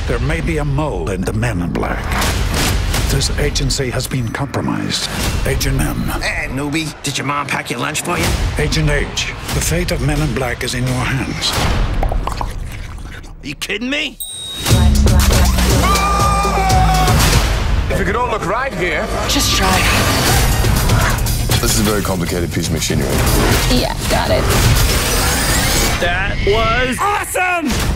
There may be a mole in the Men in Black. This agency has been compromised. Agent M. Hey, newbie, did your mom pack your lunch for you? Agent H. The fate of Men in Black is in your hands. Are you kidding me? If we could all look right here. Just try. This is a very complicated piece of machinery. Yeah, got it. That was awesome!